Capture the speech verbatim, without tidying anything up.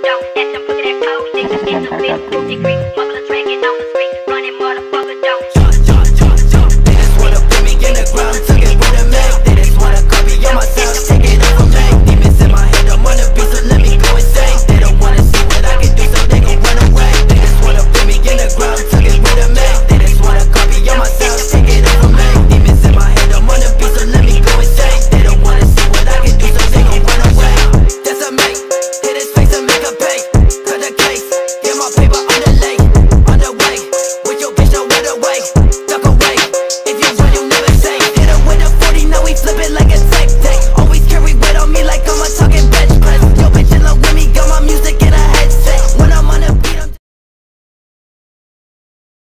Don't let them put that pose, they can get the physical degree.